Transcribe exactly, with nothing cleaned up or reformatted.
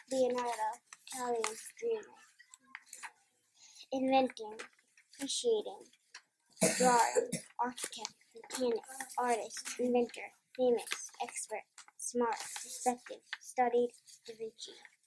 Leonardo, Italian dreamer. Inventing, appreciating, drawing, architect, mechanic, artist, inventor, famous, expert, smart, perspective, studied, DaVinci.